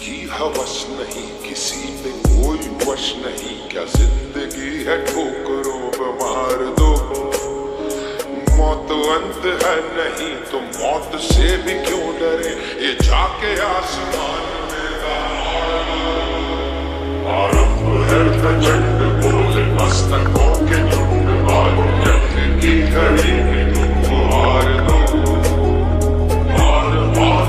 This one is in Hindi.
की हवस नहीं, किसी पे कोई वश नहीं। क्या जिंदगी है ठोकरों पे मार दो, मौत अंत है नहीं तो मौत से भी क्यों डरे। ये जाके आसमान में आरंभ है प्रचंड बोले मस्तक।